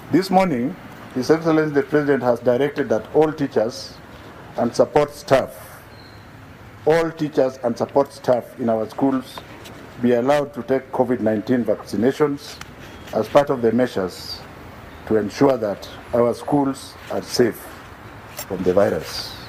This morning, His Excellency the President has directed that all teachers and support staff in our schools be allowed to take COVID-19 vaccinations as part of the measures to ensure that our schools are safe from the virus.